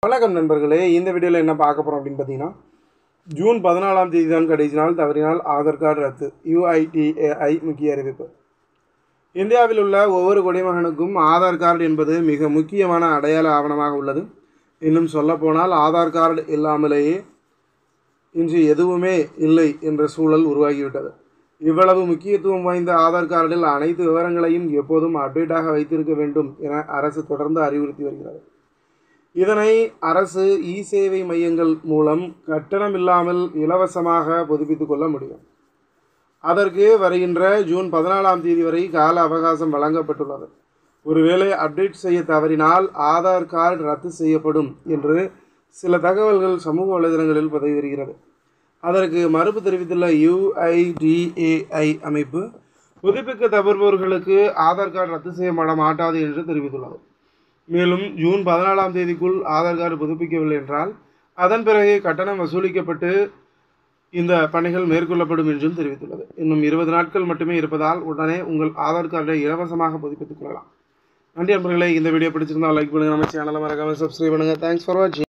வணக்கம் நண்பர்களே, இந்த வீடியோவில் என்ன பார்க்க போகிறோம் அப்படின்னு பார்த்தீங்கன்னா, ஜூன் 14ஆம் தேதி தான் கடைசி நாள். தவறினால் ஆதார் கார்டு ரத்து. UIDAI முக்கிய அறிவிப்பு. இந்தியாவில் உள்ள ஒவ்வொரு குடிமகனுக்கும் ஆதார் கார்டு என்பது மிக முக்கியமான அடையாள ஆவணமாக உள்ளது. இன்னும் சொல்லப்போனால் ஆதார் கார்டு இல்லாமலேயே இன்று எதுவுமே இல்லை என்ற சூழல் உருவாகிவிட்டது. இவ்வளவு முக்கியத்துவம் வாய்ந்த ஆதார் கார்டில் அனைத்து விவரங்களையும் எப்போதும் அப்டேட்டாக வைத்திருக்க வேண்டும் என அரசு தொடர்ந்து அறிவுறுத்தி வருகிறது. இதனை அரசு சேவை மையங்கள் மூலம் கட்டணம் இல்லாமல் இலவசமாக புதுப்பித்துக் கொள்ள முடியும். அதற்கு வருகின்ற ஜூன் 14ஆம் தேதி வரை கால அவகாசம் வழங்கப்பட்டுள்ளது. ஒருவேளை அப்டேட் செய்ய தவறினால் ஆதார் கார்டு ரத்து செய்யப்படும் என்று சில தகவல்கள் சமூக வலைதளங்களில் பரவி வருகிறது. அதற்கு மறுப்பு தெரிவித்துள்ள UIDAI அமைப்பு, புதுப்பிக்க தவறுபவர்களுக்கு ஆதார் கார்டு ரத்து செய்யப்பட மாட்டாது என்று தெரிவித்துள்ளது. மேலும் ஜூன் 14ஆம் தேதிக்குள் ஆதார் கார்டு புதுப்பிக்கவில்லை என்றால் அதன் பிறகு கட்டணம் வசூலிக்கப்பட்டு இந்த பணிகள் மேற்கொள்ளப்படும் என்றும் தெரிவித்துள்ளது. இன்னும் 20 நாட்கள் மட்டுமே இருப்பதால் உடனே உங்கள் ஆதார் கார்டை இலவசமாக புதுப்பித்துக் கொள்ளலாம். நன்றி நண்பர்களே, இந்த வீடியோ பிடிச்சிருந்தால் லைக் பண்ணுங்கள், நம்ம சேனலை மறக்காமல் சப்ஸ்கிரைப் பண்ணுங்கள். தேங்க்ஸ் ஃபார் வாட்சிங்.